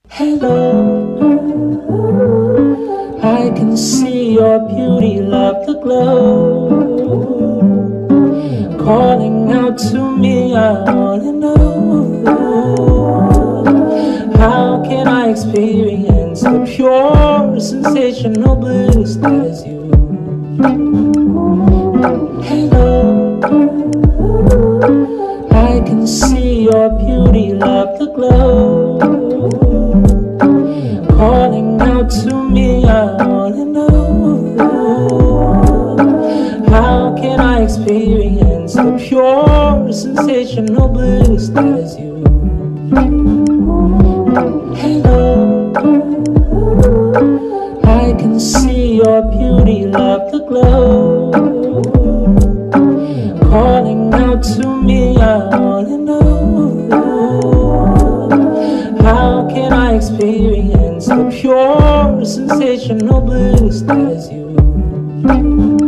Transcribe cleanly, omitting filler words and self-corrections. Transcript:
Hello, I can see your beauty, love the glow. Calling out to me, I wanna know, how can I experience the pure, sensational bliss that is you? Hello, I can see your beauty, love the glow. Calling out to me, I wanna know, how can I experience the pure, sensational bliss that is you? Hello, I can see your beauty, love the glow. Calling out to me, I wanna know, how can I experience the pure, sensational bliss that is you?